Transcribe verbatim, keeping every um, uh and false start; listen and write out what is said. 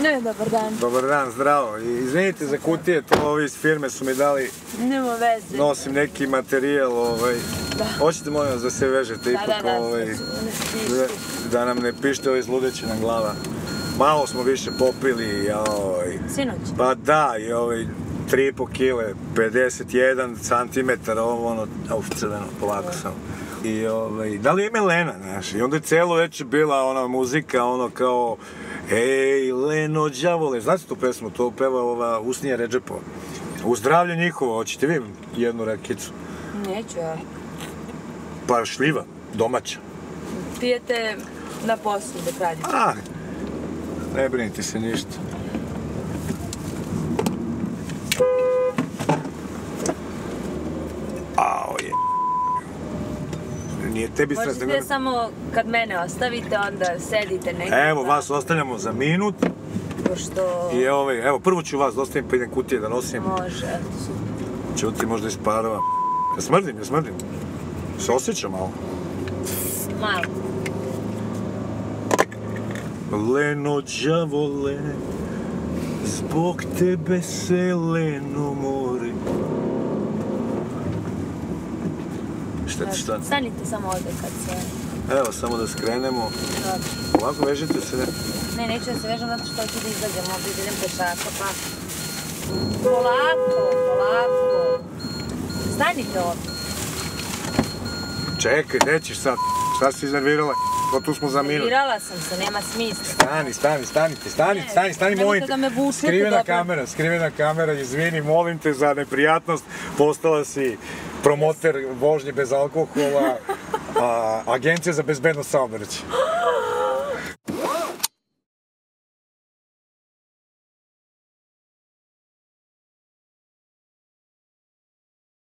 Ne, dobar dan. Dobar dan, zdravo. Izvinite za kutije, to ovi iz firme su mi dali. Nema veze. Nosim neki materijal, ovaj. Da. Hoćete molim vas da se vežete ipak, Da, da, da, ovaj. sad ćemo ne spišti. Da nam ne pište ovaj zludeće nam glava. Malo smo više popili, ovaj. Sinoć? Pa da, i ovaj, tri i po kile, pedeset jedan centimetar, ovo ono, uf, crveno, polako sam. I ovaj, da li je ime Lena, znaš, i onda je celo večer bila ona muzika, ono kao, ej, Leno, đavole, znate tu pesmu, to peva ova Usnija Redžepova. U zdravlje njihovo, hoćete vi jednu rakicu? Neću ja. Pa šljiva, domaća. Pijete na poslu dok radite? Ah, ne brinite se ništa. Ao je. Nije tebi stres. Možete samo kad mene ostavite, onda sedite negdje. Evo, vas ostavljamo za minut. Pošto... I ovaj, evo, prvo ću vas dostavim pa idem kutije da nosim. Može. Čuti možda isparava. Ja smrdim, ja smrdim. Se osjeća malo. Malo. Leno, đavole, zbog tebe se Leno mori. Šta ti šta? Stanite samo ovdje kad se... Evo, samo da skrenemo. Dobro. Ovako vežite se, ne? Ne, neću da se vežem zato što hoću da izađem ovdje, da idem pešaka, pa... Polako, polako. Stanite ovdje. Čekaj, nećeš sad. Šta si iznervirala? Pa tu smo za minut. Nervirala sam se, nema smisla. Stani, stani, stanite, stanite, stani, stani, molim te. Nemojte da me vučete Skrivena dobro. kamera, skrivena kamera, izvini, molim te za neprijatnost. Postala si promoter vožnje bez alkohola, a, Agencija za bezbednost saobraćaja.